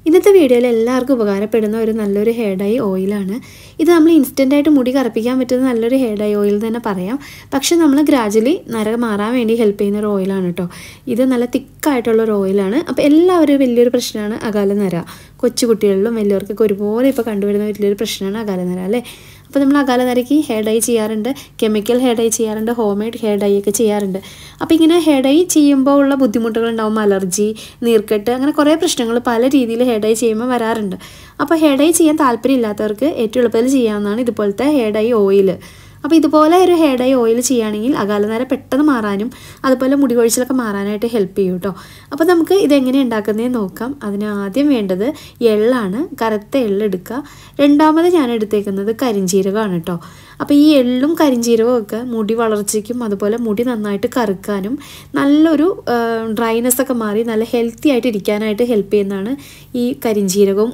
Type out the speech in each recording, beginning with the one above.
ഇന്നത്തെ വീഡിയോയിൽ എല്ലാവർക്കും ഉപകാരപ്പെടുന്ന ഒരു നല്ലൊരു ഹെയർ ഡൈ ഓയിലാണ്. ഇത് നമ്മൾ ഇൻസ്റ്റൻ്റായിട്ട് മുടി കറുപ്പിക്കാൻ പറ്റുന്ന നല്ലൊരു ഹെയർ ഡൈ ഓയിൽ തന്നെ പറയാം. പക്ഷെ നമ്മൾ ഗ്രാജുവലി നര മാറാൻ വേണ്ടി ഹെൽപ്പ് ചെയ്യുന്ന ഒരു ഓയിലാണ് കേട്ടോ. ഇത് നല്ല തിക്കായിട്ടുള്ളൊരു ഓയിലാണ്. അപ്പോൾ എല്ലാവരും വലിയൊരു പ്രശ്നമാണ് അകാല നര. കൊച്ചുകുട്ടികളിലും വലിയവർക്കൊക്കെ ഒരുപോലെ ഇപ്പോൾ കണ്ടുവരുന്ന വലിയൊരു പ്രശ്നമാണ് അകാല നര അല്ലേ. അപ്പോൾ നമ്മൾ അകാല നരയ്ക്ക് ഹെയർ ഡൈ ചെയ്യാറുണ്ട്, കെമിക്കൽ ഹെയർ ഡൈ ചെയ്യാറുണ്ട്, ഹോം മെയ്ഡ് ഹെയർ ഡൈ ഒക്കെ ചെയ്യാറുണ്ട്. അപ്പോൾ ഇങ്ങനെ ഹെയർ ഡൈ ചെയ്യുമ്പോൾ ഉള്ള ബുദ്ധിമുട്ടുകളുണ്ടാവും, അലർജി, നീർക്കെട്ട്, അങ്ങനെ കുറേ പ്രശ്നങ്ങൾ പല രീതിയിൽ ഹെയർ ഡൈ ചെയ്യുമ്പോൾ വരാറുണ്ട്. അപ്പോൾ ഹെയർ ഡൈ ചെയ്യാൻ താല്പര്യമില്ലാത്തവർക്ക് ഏറ്റവും എളുപ്പത്തിൽ ചെയ്യാവുന്നതാണ് ഇതുപോലത്തെ ഹെയർ ഡൈ ഓയിൽ. അപ്പോൾ ഇതുപോലെ ഒരു ഹെയർ ഡൈ ഓയിൽ ചെയ്യുകയാണെങ്കിൽ അകാലനര പെട്ടെന്ന് മാറാനും അതുപോലെ മുടി കൊഴിച്ചിലൊക്കെ മാറാനായിട്ട് ഹെൽപ്പ് ചെയ്യും കേട്ടോ. അപ്പോൾ നമുക്ക് ഇതെങ്ങനെ ഉണ്ടാക്കുന്നതെന്ന് നോക്കാം. അതിന് ആദ്യം വേണ്ടത് എള്ളാണ്. കറുത്ത എള്ളെടുക്കുക. രണ്ടാമത് ഞാൻ എടുത്തേക്കുന്നത് കരിഞ്ജീരകമാണ് കേട്ടോ. അപ്പോൾ ഈ എള്ളും കരിഞ്ജീരകവും ഒക്കെ മുടി വളർച്ചയ്ക്കും അതുപോലെ മുടി നന്നായിട്ട് കറുക്കാനും നല്ലൊരു ഡ്രൈനെസ്സൊക്കെ മാറി നല്ല ഹെൽത്തി ആയിട്ട് ഇരിക്കാനായിട്ട് ഹെൽപ്പ് ചെയ്യുന്നതാണ് ഈ കരിഞ്ജീരകവും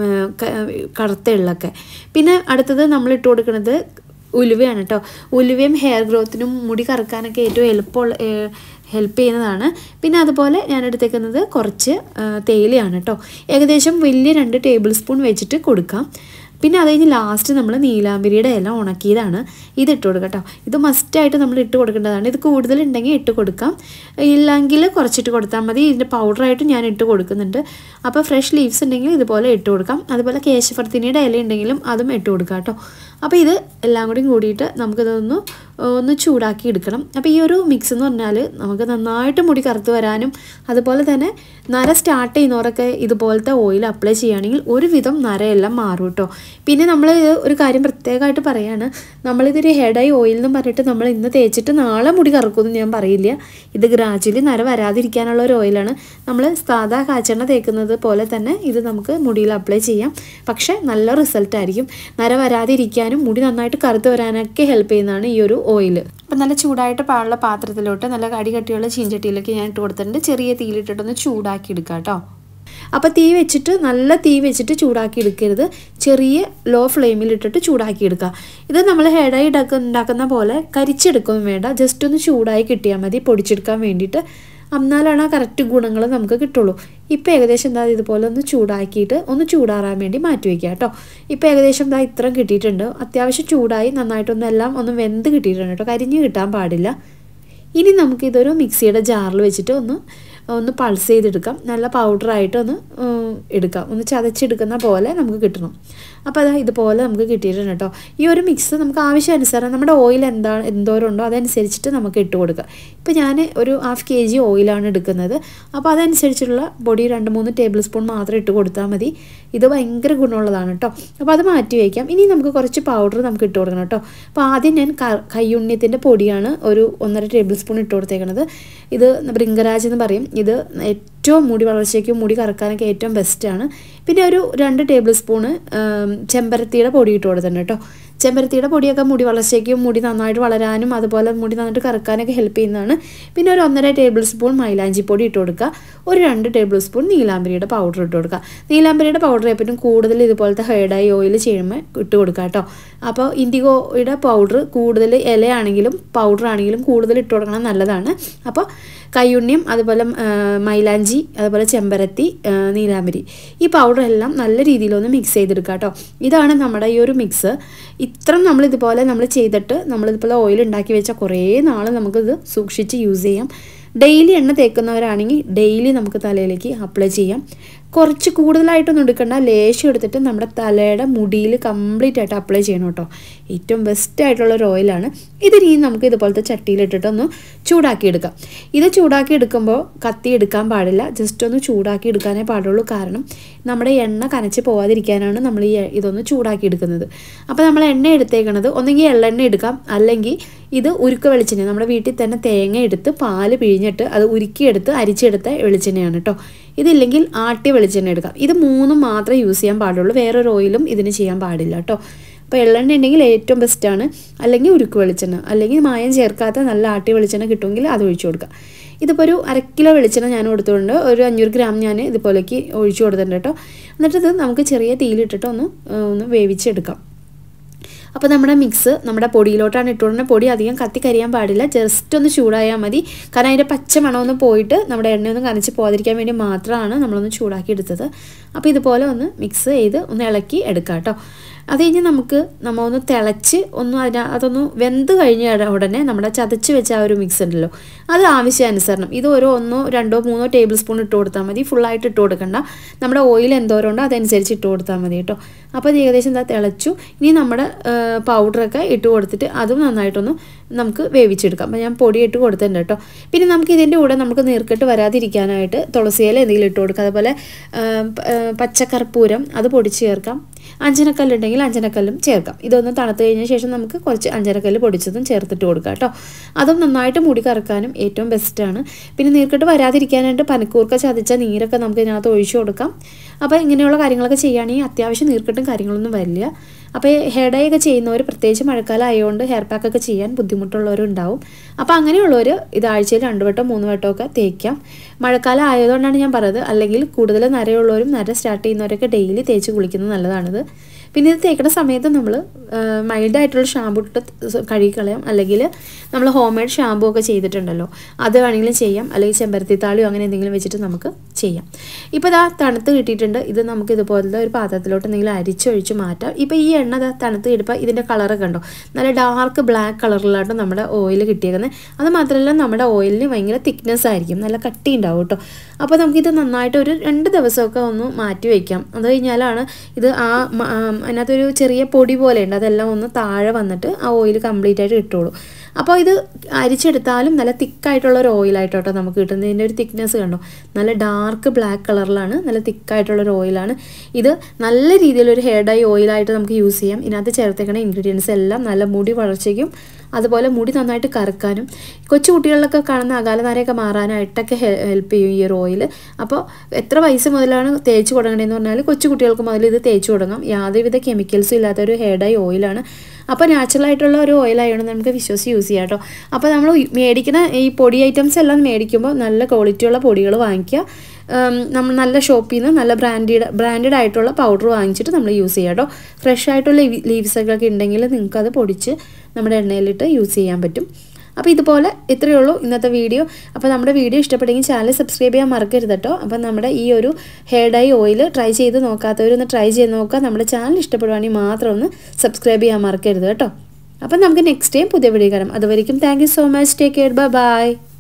കറുത്ത എള്ളൊക്കെ. പിന്നെ അടുത്തത് നമ്മൾ ഇട്ട് കൊടുക്കുന്നത് ഉലുവയാണ് കേട്ടോ. ഉലുവയും ഹെയർ ഗ്രോത്തിനും മുടി കറുക്കാനൊക്കെ ഏറ്റവും ഹെൽപ്പ് ചെയ്യുന്നതാണ്. പിന്നെ അതുപോലെ ഞാൻ എടുത്തേക്കുന്നത് കുറച്ച് തേയിലയാണ് കേട്ടോ. ഏകദേശം വലിയ 2 ടേബിൾ സ്പൂൺ വെച്ചിട്ട് കൊടുക്കാം. പിന്നെ അത് കഴിഞ്ഞ് ലാസ്റ്റ് നമ്മൾ നീലാംബരിയുടെ ഇല ഉണക്കിയതാണ് ഇത് ഇട്ട് കൊടുക്കാം കേട്ടോ. ഇത് മസ്റ്റായിട്ട് നമ്മൾ ഇട്ട് കൊടുക്കേണ്ടതാണ്. ഇത് കൂടുതലുണ്ടെങ്കിൽ ഇട്ട് കൊടുക്കാം, ഇല്ലെങ്കിൽ കുറച്ചിട്ട് കൊടുത്താൽ മതി. ഇതിൻ്റെ പൗഡറായിട്ട് ഞാൻ ഇട്ട് കൊടുക്കുന്നുണ്ട്. അപ്പോൾ ഫ്രഷ് ലീവ്സ് ഉണ്ടെങ്കിൽ ഇതുപോലെ ഇട്ട് കൊടുക്കാം. അതുപോലെ കേശവർത്തിനിയുടെ ഇല ഉണ്ടെങ്കിലും അതും ഇട്ട് കൊടുക്കാം കേട്ടോ. അപ്പോൾ ഇത് എല്ലാം കൂടി കൂടിയിട്ട് നമുക്കിതൊന്ന് ചൂടാക്കി എടുക്കണം. അപ്പോൾ ഈ ഒരു മിക്സ് എന്ന് പറഞ്ഞാൽ നമുക്ക് നന്നായിട്ട് മുടി കറുത്ത് വരാനും അതുപോലെ തന്നെ നര സ്റ്റാർട്ട് ചെയ്യുന്നവരൊക്കെ ഇതുപോലത്തെ ഓയിൽ അപ്ലൈ ചെയ്യുകയാണെങ്കിൽ ഒരുവിധം നരയെല്ലാം മാറും കേട്ടോ. പിന്നെ നമ്മൾ ഒരു കാര്യം പ്രത്യേകമായിട്ട് പറയാണ്, നമ്മളിതൊരു ഹെയർ ഡൈ ഓയിൽ എന്നും പറഞ്ഞിട്ട് നമ്മൾ ഇന്ന് തേച്ചിട്ട് നാളെ മുടി കറുക്കുമെന്ന് ഞാൻ പറയില്ല. ഇത് ഗ്രാജുവലി നര വരാതിരിക്കാനുള്ള ഒരു ഓയിലാണ്. നമ്മൾ സാധാ കാച്ചെണ്ണ തേക്കുന്നത് പോലെ തന്നെ ഇത് നമുക്ക് മുടിയിൽ അപ്ലൈ ചെയ്യാം. പക്ഷേ നല്ല റിസൾട്ടായിരിക്കും. നര വരാതിരിക്കാനും മുടി നന്നായിട്ട് കറുത്ത് വരാനൊക്കെ ഹെൽപ്പ് ചെയ്യുന്നതാണ് ഈ ഒരു ഓയിൽ. അപ്പം നല്ല ചൂടായിട്ട് പാടുള്ള പാത്രത്തിലോട്ട് നല്ല കടികട്ടിയുള്ള ചീഞ്ചട്ടിയിലൊക്കെ ഞാൻ ഇട്ട് കൊടുത്തിട്ടുണ്ട്. ചെറിയ തീയിലിട്ടിട്ടൊന്ന് ചൂടാക്കി എടുക്കാം കേട്ടോ. അപ്പോൾ നല്ല തീ വെച്ചിട്ട് ചൂടാക്കി എടുക്കരുത്. ചെറിയ ലോ ഫ്ലെയിമിലിട്ടിട്ട് ചൂടാക്കി എടുക്കുക. ഇത് നമ്മൾ ഹെയർ ഡൈ ഉണ്ടാക്കുന്ന പോലെ കരിച്ചെടുക്കുകയും വേണ്ട, ജസ്റ്റ് ഒന്ന് ചൂടായി കിട്ടിയാൽ മതി പൊടിച്ചെടുക്കാൻ വേണ്ടിയിട്ട്. എന്നാലാണ് ആ കറക്റ്റ് ഗുണങ്ങൾ നമുക്ക് കിട്ടുള്ളൂ. ഇപ്പോൾ ഏകദേശം ഇതുപോലെ ഒന്ന് ചൂടാക്കിയിട്ട് ഒന്ന് ചൂടാറാൻ വേണ്ടി മാറ്റി വയ്ക്കുക കേട്ടോ. ഇപ്പോൾ ഏകദേശം ഇത്രയും കിട്ടിയിട്ടുണ്ട്. അത്യാവശ്യം ചൂടായി നന്നായിട്ടൊന്നെല്ലാം ഒന്ന് വെന്ത് കിട്ടിയിട്ടുണ്ട് കേട്ടോ. കരിഞ്ഞ് കിട്ടാൻ പാടില്ല. ഇനി നമുക്കിതൊരു മിക്സിയുടെ ജാറിൽ വെച്ചിട്ട് ഒന്ന് പൾസ് ചെയ്തെടുക്കാം. നല്ല പൗഡറായിട്ട് ഒന്ന് എടുക്കാം. ഒന്ന് ചതച്ചെടുക്കുന്ന പോലെ നമുക്ക് കിട്ടണം. അപ്പോൾ ഇതുപോലെ നമുക്ക് കിട്ടിയിട്ടുണ്ട് കേട്ടോ. ഈ ഒരു മിക്സ് നമുക്ക് ആവശ്യാനുസരണം നമ്മുടെ ഓയിൽ എന്തോരം ഉണ്ടോ അതനുസരിച്ചിട്ട് നമുക്ക് ഇട്ട് കൊടുക്കാം. ഇപ്പോൾ ഞാൻ ഒരു 1/2 kg ഓയിലാണ് എടുക്കുന്നത്. അപ്പോൾ അതനുസരിച്ചുള്ള പൊടി 2-3 ടേബിൾ സ്പൂൺ മാത്രം ഇട്ട് കൊടുത്താൽ മതി. ഇത് ഭയങ്കര ഗുണമുള്ളതാണ് കേട്ടോ. അപ്പോൾ അത് മാറ്റി വയ്ക്കാം. ഇനി നമുക്ക് കുറച്ച് പൗഡർ നമുക്ക് ഇട്ട് കൊടുക്കണം കേട്ടോ. അപ്പോൾ ആദ്യം ഞാൻ കയ്യുണ്ണിയത്തിൻ്റെ പൊടിയാണ് ഒരു 1.5 ടേബിൾ സ്പൂൺ ഇട്ട് കൊടുത്തേക്കുന്നത്. ഇത് ഭൃംഗരാജ് എന്ന് പറയും. ഇത് ഏറ്റവും മുടി വളർച്ചയ്ക്കും മുടി കറക്കാനൊക്കെ ഏറ്റവും ബെസ്റ്റാണ്. പിന്നെ ഒരു 2 ടേബിൾ സ്പൂണ് ചെമ്പരത്തിയുടെ പൊടി ഇട്ട് കൊടുത്തിട്ടുണ്ട് കേട്ടോ. ചെമ്പരത്തിയുടെ പൊടിയൊക്കെ മുടി വളർച്ചയ്ക്കും മുടി നന്നായിട്ട് വളരാനും അതുപോലെ മുടി നന്നായിട്ട് കറക്കാനൊക്കെ ഹെൽപ്പ് ചെയ്യുന്നതാണ്. പിന്നെ ഒരു 1.5 ടേബിൾ സ്പൂൺ മൈലാഞ്ചി പൊടി ഇട്ട് കൊടുക്കുക. ഒരു 2 ടേബിൾ സ്പൂൺ നീലാംബരിയുടെ പൗഡർ ഇട്ട് കൊടുക്കുക. നീലാംബരിയുടെ പൗഡർ എപ്പോഴും കൂടുതൽ ഇതുപോലത്തെ ഹെയർ ഡൈ ഓയിൽ ചെയ്യുമ്പോൾ ഇട്ട് കൊടുക്കുക കേട്ടോ. അപ്പോൾ ഇൻഡിഗോയുടെ പൗഡർ കൂടുതൽ ഇലയാണെങ്കിലും പൗഡർ ആണെങ്കിലും കൂടുതൽ ഇട്ട് കൊടുക്കണം, നല്ലതാണ്. അപ്പോൾ കയ്യുണ്ണിയും അതുപോലെ മൈലാഞ്ചി അതുപോലെ ചെമ്പരത്തി നീലാംബരി ഈ പൗഡറെല്ലാം നല്ല രീതിയിലൊന്ന് മിക്സ് ചെയ്തെടുക്കുക കേട്ടോ. ഇതാണ് നമ്മുടെ ഈ ഒരു മിക്സ്. ഇത്രയും നമ്മളിതുപോലെ ചെയ്തിട്ട് നമ്മളിതുപോലെ ഓയിൽ ഉണ്ടാക്കി വെച്ചാൽ കുറേ നാൾ നമുക്കിത് സൂക്ഷിച്ച് യൂസ് ചെയ്യാം. ഡെയിലി എണ്ണ തേക്കുന്നവരാണെങ്കിൽ ഡെയിലി നമുക്ക് തലയിലേക്ക് അപ്ലൈ ചെയ്യാം. കുറച്ച് കൂടുതലായിട്ടൊന്നും എടുക്കണ്ട, ലേശം എടുത്തിട്ട് നമ്മുടെ തലയുടെ മുടിയിൽ കംപ്ലീറ്റ് ആയിട്ട് അപ്ലൈ ചെയ്യണം കേട്ടോ. ഏറ്റവും ബെസ്റ്റായിട്ടുള്ളൊരു ഓയിലാണ് ഇത്. ഇനി നമുക്ക് ഇതുപോലത്തെ ചട്ടിയിലിട്ടിട്ടൊന്ന് ചൂടാക്കി എടുക്കാം. ഇത് ചൂടാക്കി എടുക്കുമ്പോൾ കത്തി എടുക്കാൻ പാടില്ല, ജസ്റ്റ് ഒന്ന് ചൂടാക്കി എടുക്കാനേ പാടുള്ളൂ. കാരണം നമ്മുടെ എണ്ണ കനച്ച് പോകാതിരിക്കാനാണ് നമ്മൾ ഇതൊന്ന് ചൂടാക്കി എടുക്കുന്നത്. അപ്പോൾ നമ്മൾ എണ്ണ എടുത്തേക്കണത് ഒന്നെങ്കിൽ എള്ളെണ്ണ എടുക്കാം, അല്ലെങ്കിൽ ഇത് ഉരുക്ക വെളിച്ചെണ്ണ. നമ്മുടെ വീട്ടിൽ തന്നെ തേങ്ങ എടുത്ത് പാല് പിഴിഞ്ഞിട്ട് അത് ഉരുക്കിയെടുത്ത് അരിച്ചെടുത്ത വെളിച്ചെണ്ണയാണ് കേട്ടോ. ഇതില്ലെങ്കിൽ ആട്ടിയ വെളിച്ചെണ്ണ എടുക്കാം. ഇത് 3 മാത്രമേ യൂസ് ചെയ്യാൻ പാടുള്ളൂ. വേറൊരു ഓയിലും ഇതിന് ചെയ്യാൻ പാടില്ല കേട്ടോ. അപ്പോൾ എള്ളെണ്ണ ഉണ്ടെങ്കിൽ ഏറ്റവും ബെസ്റ്റാണ്, അല്ലെങ്കിൽ ഉരുക്ക് വെളിച്ചെണ്ണ, അല്ലെങ്കിൽ മായം ചേർക്കാത്ത നല്ല ആട്ടിയ വെളിച്ചെണ്ണ കിട്ടുമെങ്കിൽ അത് ഒഴിച്ചു കൊടുക്കാം. ഇതിപ്പോൾ ഒരു 1/2 കിലോ വെളിച്ചെണ്ണ ഞാൻ കൊടുത്തുകൊണ്ട് ഒരു 500 ഗ്രാം ഞാൻ ഇതുപോലേക്ക് ഒഴിച്ചു കൊടുത്തിട്ടുണ്ട് കേട്ടോ. എന്നിട്ട് ഇത് നമുക്ക് ചെറിയ തീയിലിട്ടിട്ട് ഒന്ന് വേവിച്ചെടുക്കാം. അപ്പോൾ നമ്മുടെ മിക്സ് നമ്മുടെ പൊടിയിലോട്ടാണ് ഇട്ടുകൊടുക്കുന്നത്. പൊടി അധികം കത്തിക്കരിയാൻ പാടില്ല, ജസ്റ്റ് ഒന്ന് ചൂടായാൽ മതി. കാരണം അതിൻ്റെ പച്ച മണമൊന്ന് പോയിട്ട് നമ്മുടെ എണ്ണയൊന്നും കനച്ച് പോകാതിരിക്കാൻ വേണ്ടി മാത്രമാണ് നമ്മളൊന്ന് ചൂടാക്കി എടുത്തത്. അപ്പോൾ ഇതുപോലെ ഒന്ന് മിക്സ് ചെയ്ത് ഒന്ന് ഇളക്കി എടുക്കാം കേട്ടോ. അത് കഴിഞ്ഞ് നമ്മൾ ഒന്ന് തിളച്ച് അതൊന്ന് വെന്ത് കഴിഞ്ഞ ഉടനെ നമ്മുടെ ചതച്ച് വെച്ച ആ ഒരു മിക്സ് ഉണ്ടല്ലോ, അത് ആവശ്യാനുസരണം ഇത് ഒരു 1, 2, 3 ടേബിൾ സ്പൂൺ ഇട്ട് കൊടുത്താൽ മതി. ഫുള്ളായിട്ട് ഇട്ട് കൊടുക്കണ്ട, നമ്മുടെ ഓയിൽ എന്തോരം ഉണ്ടോ അതനുസരിച്ച് ഇട്ട് കൊടുത്താൽ മതി കേട്ടോ. അപ്പോൾ അത് ഏകദേശം എന്താ തിളച്ചു. ഇനി നമ്മുടെ പൗഡറൊക്കെ ഇട്ട് കൊടുത്തിട്ട് അതും നന്നായിട്ടൊന്ന് നമുക്ക് വേവിച്ചെടുക്കാം. അപ്പോൾ ഞാൻ പൊടി ഇട്ട് കൊടുത്തിട്ടുണ്ട് കേട്ടോ. പിന്നെ നമുക്ക് ഇതിൻ്റെ കൂടെ നമുക്ക് നീർക്കെട്ട് വരാതിരിക്കാനായിട്ട് തുളസിയില എന്തെങ്കിലും ഇട്ട് കൊടുക്കാം. അതുപോലെ പച്ചക്കർപ്പൂരം അത് പൊടിച്ച് ചേർക്കാം. അഞ്ചനക്കല്ലുണ്ടെങ്കിൽ അഞ്ചനക്കല്ലും ചേർക്കാം. ഇതൊന്ന് തണുത്ത് കഴിഞ്ഞ ശേഷം നമുക്ക് കുറച്ച് അഞ്ചനക്കല്ല് പൊടിച്ചതും ചേർത്തിട്ട് കൊടുക്കാം കേട്ടോ. അതും നന്നായിട്ട് മുടി കറക്കാനും ഏറ്റവും ബെസ്റ്റാണ്. പിന്നെ നീർക്കെട്ട് വരാതിരിക്കാനായിട്ട് പനിക്കൂർക്ക ചതച്ച നീരൊക്കെ നമുക്ക് ഇതിനകത്ത് ഒഴിച്ചു കൊടുക്കാം. അപ്പോൾ ഇങ്ങനെയുള്ള കാര്യങ്ങളൊക്കെ ചെയ്യുകയാണെങ്കിൽ അത്യാവശ്യം നീർക്കെട്ടും കാര്യങ്ങളൊന്നും വരില്ല. അപ്പോൾ ഹെയർ ഡൈ ഒക്കെ ചെയ്യുന്നവർ, പ്രത്യേകിച്ച് മഴക്കാലം ആയതുകൊണ്ട് ഹെയർ പാക്കൊക്കെ ചെയ്യാൻ ബുദ്ധിമുട്ടുള്ളവരുണ്ടാവും. അപ്പോൾ അങ്ങനെയുള്ളവർ ഇത് ആഴ്ചയിൽ 2 വട്ടം 3 വട്ടമൊക്കെ തേക്കാം. മഴക്കാലം ആയതുകൊണ്ടാണ് ഞാൻ പറഞ്ഞത്. അല്ലെങ്കിൽ കൂടുതൽ നരയുള്ളവരും നര സ്റ്റാർട്ട് ചെയ്യുന്നവരൊക്കെ ഡെയിലി തേച്ച് കുളിക്കുന്നത് നല്ലതാണിത്. പിന്നെ ഇത് തേക്കുന്ന സമയത്ത് നമ്മൾ മൈൽഡായിട്ടുള്ള ഷാമ്പു ഇട്ട് കഴുകിക്കളയാം. അല്ലെങ്കിൽ നമ്മൾ ഹോം മെയ്ഡ് ഷാമ്പു ഒക്കെ ചെയ്തിട്ടുണ്ടല്ലോ, അത് വേണമെങ്കിലും ചെയ്യാം. അല്ലെങ്കിൽ ചെമ്പരത്തിത്താളിയോ അങ്ങനെ എന്തെങ്കിലും വെച്ചിട്ട് നമുക്ക് ചെയ്യാം. ഇപ്പോൾ ഇതാ തണുത്ത് കിട്ടിയിട്ടുണ്ട്. ഇത് നമുക്ക് ഇതുപോലത്തെ ഒരു പാത്രത്തിലോട്ട് എന്തെങ്കിലും അരിച്ചൊഴിച്ച് മാറ്റാം. ഇപ്പോൾ ഈ എണ്ണ തണുത്ത് കിട്ടുമ്പോൾ ഇതിൻ്റെ കളറൊക്കെ ഉണ്ടോ, നല്ല ഡാർക്ക് ബ്ലാക്ക് കളറിലായിട്ട് നമ്മുടെ ഓയിൽ കിട്ടിയേക്കുന്നത്. അത് മാത്രമല്ല നമ്മുടെ ഓയിലിന് ഭയങ്കര തിക്നെസ് ആയിരിക്കും, നല്ല കട്ടി ഉണ്ടാവും കേട്ടോ. അപ്പോൾ നമുക്കിത് നന്നായിട്ട് ഒരു 2 ദിവസമൊക്കെ ഒന്ന് മാറ്റി വയ്ക്കാം. അത് കഴിഞ്ഞാലാണ് ഇത് അതിനകത്തൊരു ചെറിയ പൊടി പോലെ ഉണ്ട്, അതെല്ലാം ഒന്ന് താഴെ വന്നിട്ട് ആ ഓയിൽ കംപ്ലീറ്റ് ആയിട്ട് കിട്ടുള്ളൂ. അപ്പോൾ ഇത് അരിച്ചെടുത്താലും നല്ല തിക്കായിട്ടുള്ളൊരു ഓയിലായിട്ടോ നമുക്ക് കിട്ടുന്നത്. ഇതിൻ്റെ ഒരു തിക്നെസ് കണ്ടോ, നല്ല ഡാർക്ക് ബ്ലാക്ക് കളറിലാണ്, നല്ല തിക്കായിട്ടുള്ളൊരു ഓയിലാണ് ഇത്. നല്ല രീതിയിലൊരു ഹെയർ ഡൈ ഓയിലായിട്ട് നമുക്ക് യൂസ് ചെയ്യാം. ഇതിനകത്ത് ചേർത്തേക്കുന്ന ഇൻഗ്രീഡിയൻസ് എല്ലാം നല്ല മുടി വളർച്ചയ്ക്കും അതുപോലെ മുടി നന്നായിട്ട് കറുക്കാനും കൊച്ചു കുട്ടികളിലൊക്കെ കാണുന്ന അകാലനരയൊക്കെ മാറാനായിട്ടൊക്കെ ഹെൽപ്പ് ചെയ്യും ഈ ഒരു ഓയിൽ. അപ്പോൾ എത്ര വയസ്സ് മുതലാണ് തേച്ച് തുടങ്ങണമെന്ന് പറഞ്ഞാൽ കൊച്ചു കുട്ടികൾക്ക് മുതൽ ഇത് തേച്ച് തുടങ്ങാം. യാതൊരുവിധ കെമിക്കൽസും ഇല്ലാത്ത ഒരു ഹെയർ ഡൈ ഓയിലാണ്. അപ്പോൾ നാച്ചുറലായിട്ടുള്ള ഒരു ഓയിലായതുകൊണ്ട് നമുക്ക് വിശ്വസിച്ച് യൂസ് ചെയ്യാം കേട്ടോ. അപ്പോൾ നമ്മൾ മേടിക്കുന്ന ഈ പൊടി ഐറ്റംസ് എല്ലാം മേടിക്കുമ്പോൾ നല്ല ക്വാളിറ്റിയുള്ള പൊടികൾ വാങ്ങിക്കുക. നമ്മൾ നല്ല ഷോപ്പിൽ നിന്ന് നല്ല ബ്രാൻഡഡ് ആയിട്ടുള്ള പൗഡർ വാങ്ങിച്ചിട്ട് നമ്മൾ യൂസ് ചെയ്യാം കേട്ടോ. ഫ്രഷ് ആയിട്ടുള്ള ലീവ്സൊക്കെ ഉണ്ടെങ്കിൽ നിങ്ങൾക്കത് പൊടിച്ച് നമ്മുടെ എണ്ണയിലിട്ട് യൂസ് ചെയ്യാൻ പറ്റും. അപ്പോൾ ഇതുപോലെ ഇത്രയേ ഉള്ളൂ ഇന്നത്തെ വീഡിയോ. അപ്പോൾ നമ്മുടെ വീഡിയോ ഇഷ്ടപ്പെട്ടെങ്കിൽ ചാനൽ സബ്സ്ക്രൈബ് ചെയ്യാൻ മറക്കരുത് കേട്ടോ. അപ്പോൾ നമ്മുടെ ഈ ഒരു ഹെയർ ഡൈ ഓയിൽ ട്രൈ ചെയ്ത് നോക്കാത്തവരൊന്ന് ട്രൈ ചെയ്ത് നോക്കുക. നമ്മുടെ ചാനൽ ഇഷ്ടപ്പെടുവാണെങ്കിൽ മാത്രം ഒന്ന് സബ്സ്ക്രൈബ് ചെയ്യാൻ മറക്കരുത് കേട്ടോ. അപ്പം നമുക്ക് നെക്സ്റ്റ് ടൈം പുതിയ വീഡിയോ കാണാം. അതുവരെയും thank you so much. Take care. By.